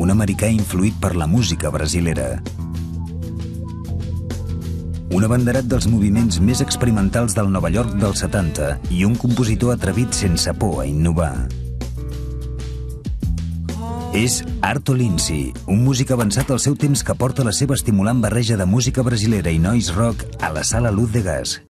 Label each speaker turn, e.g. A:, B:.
A: un americà influït per la música brasilera. Un abanderat dels moviments més experimentals del Nova York dels 70 i un compositor atrevit sense por a innovar. És Arto Lindsay, un músic avançat al seu temps que porta la seva estimulant barreja de música brasilera i noise rock a la sala Luz de Gas.